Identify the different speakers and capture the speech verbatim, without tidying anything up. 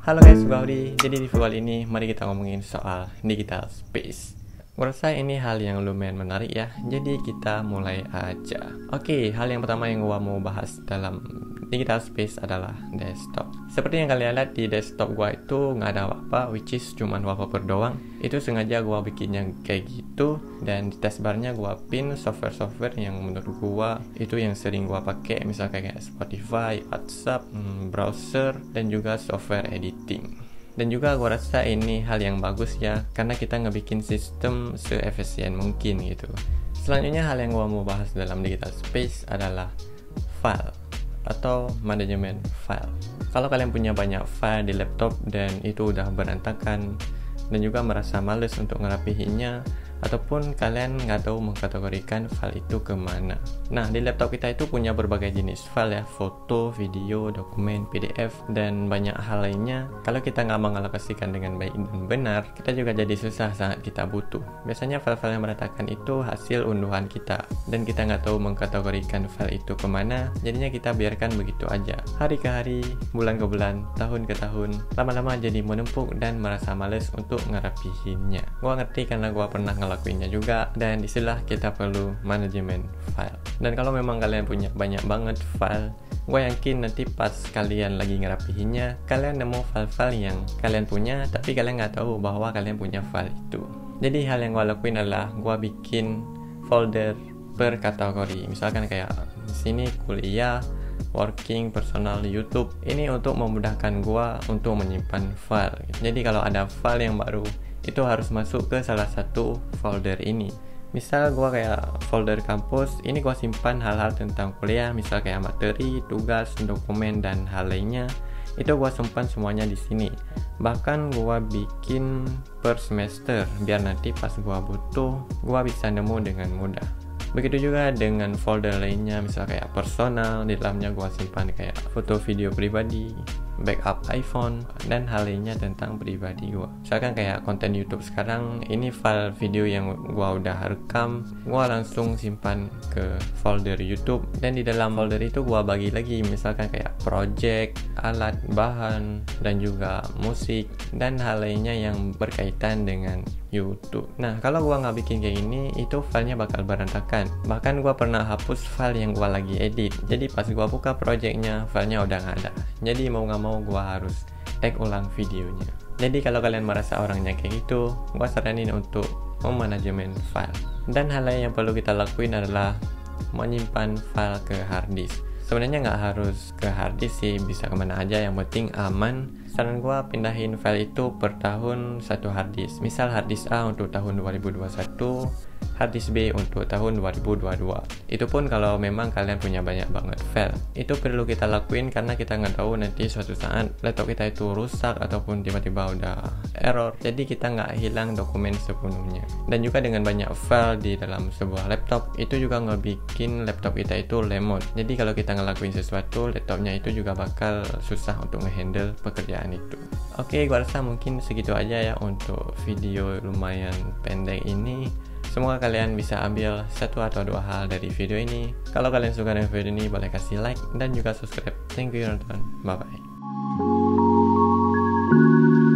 Speaker 1: Halo guys, gue Audi. Jadi di video kali ini mari kita ngomongin soal digital space. Gue rasa ini hal yang lumayan menarik ya. Jadi kita mulai aja. Oke, hal yang pertama yang gue mau bahas dalam digital space adalah desktop. Seperti yang kalian lihat di desktop gue itu nggak ada apa-apa, which is cuman wallpaper doang. Itu sengaja gue bikinnya kayak gitu. Dan di taskbarnya gue pin software-software yang menurut gue itu yang sering gue pakai, misalnya kayak Spotify, WhatsApp, hmm, browser, dan juga software editing. Dan juga gue rasa ini hal yang bagus ya, karena kita ngebikin sistem seefisien mungkin gitu. Selanjutnya hal yang gue mau bahas dalam digital space adalah file atau manajemen file. Kalau kalian punya banyak file di laptop dan itu udah berantakan dan juga merasa males untuk ngerapihinnya, ataupun kalian nggak tahu mengkategorikan file itu kemana. Nah, di laptop kita itu punya berbagai jenis file ya, foto, video, dokumen, P D F, dan banyak hal lainnya. Kalau kita nggak mengalokasikan dengan baik dan benar, kita juga jadi susah saat kita butuh. Biasanya file-file yang berantakan itu hasil unduhan kita, dan kita nggak tahu mengkategorikan file itu kemana, jadinya kita biarkan begitu aja. Hari ke hari, bulan ke bulan, tahun ke tahun, lama-lama jadi menumpuk dan merasa males untuk ngerapihinnya. Gua ngerti karena gua pernah ngelakuinnya juga, dan disinilah kita perlu manajemen file. Dan kalau memang kalian punya banyak banget file, gue yakin nanti pas kalian lagi ngerapihinnya, kalian nemu file-file yang kalian punya tapi kalian nggak tahu bahwa kalian punya file itu. Jadi hal yang gue lakuin adalah gue bikin folder per kategori. Misalkan kayak di sini kuliah, working, personal, YouTube. Ini untuk memudahkan gue untuk menyimpan file. Jadi kalau ada file yang baru, itu harus masuk ke salah satu folder ini. Misal gue kayak folder kampus, ini gue simpan hal-hal tentang kuliah, misal kayak materi, tugas, dokumen, dan hal lainnya. Itu gue simpan semuanya di sini. Bahkan gue bikin per semester, biar nanti pas gue butuh, gue bisa nemu dengan mudah. Begitu juga dengan folder lainnya, misal kayak personal, di dalamnya gue simpan kayak foto video pribadi, backup iPhone, dan hal lainnya tentang pribadi gue. Misalkan kayak konten YouTube sekarang, ini file video yang gue udah rekam, gue langsung simpan ke folder YouTube, dan di dalam folder itu gue bagi lagi, misalkan kayak project, alat, bahan, dan juga musik, dan hal lainnya yang berkaitan dengan YouTube. Nah, kalau gua nggak bikin kayak gini, itu filenya bakal berantakan. Bahkan gua pernah hapus file yang gua lagi edit. Jadi pas gua buka projectnya, filenya udah nggak ada. Jadi mau nggak mau gua harus take ulang videonya. Jadi kalau kalian merasa orangnya kayak gitu, gua saranin untuk memanajemen file. Dan hal lain yang perlu kita lakuin adalah menyimpan file ke hard disk. Sebenarnya nggak harus ke hard disk sih, bisa kemana aja, yang penting aman. Saran gua pindahin file itu per tahun satu hard disk. Misal hard disk A untuk tahun dua ribu dua puluh satu, hard disk B untuk tahun dua ribu dua puluh dua. Itu pun kalau memang kalian punya banyak banget file. Itu perlu kita lakuin karena kita nggak tahu nanti suatu saat laptop kita itu rusak ataupun tiba-tiba udah error. Jadi kita nggak hilang dokumen sepenuhnya. Dan juga dengan banyak file di dalam sebuah laptop, itu juga ngebikin laptop kita itu lemot. Jadi kalau kita ngelakuin sesuatu, laptopnya itu juga bakal susah untuk ngehandle pekerjaan itu. Oke, gua rasa mungkin segitu aja ya untuk video lumayan pendek ini. Semoga kalian bisa ambil satu atau dua hal dari video ini. Kalau kalian suka dengan video ini, boleh kasih like dan juga subscribe. Thank you, nonton. Bye bye.